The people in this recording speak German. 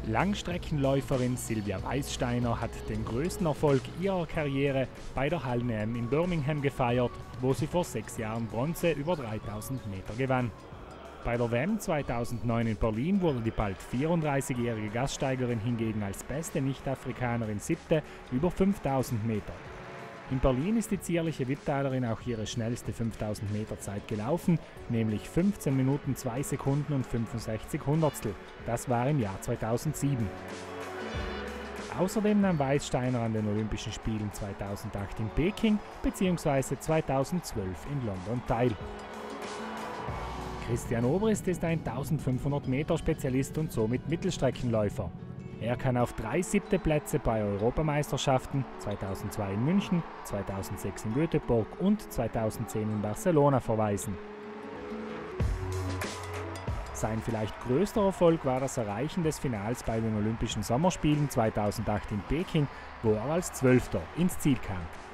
Langstreckenläuferin Silvia Weissteiner hat den größten Erfolg ihrer Karriere bei der Hallen-EM in Birmingham gefeiert, wo sie vor 6 Jahren Bronze über 3000 Meter gewann. Bei der WM 2009 in Berlin wurde die bald 34-jährige Gaststeigerin hingegen als beste Nicht-Afrikanerin 7. über 5000 Meter. In Berlin ist die zierliche Wittdalerin auch ihre schnellste 5000 Meter Zeit gelaufen, nämlich 15 Minuten 2 Sekunden und 65 Hundertstel. Das war im Jahr 2007. Außerdem nahm Weissteiner an den Olympischen Spielen 2008 in Peking bzw. 2012 in London teil. Christian Obrist ist ein 1500 Meter Spezialist und somit Mittelstreckenläufer. Er kann auf 3 7. Plätze bei Europameisterschaften 2002 in München, 2006 in Göteborg und 2010 in Barcelona verweisen. Sein vielleicht größter Erfolg war das Erreichen des Finals bei den Olympischen Sommerspielen 2008 in Peking, wo er als 12. ins Ziel kam.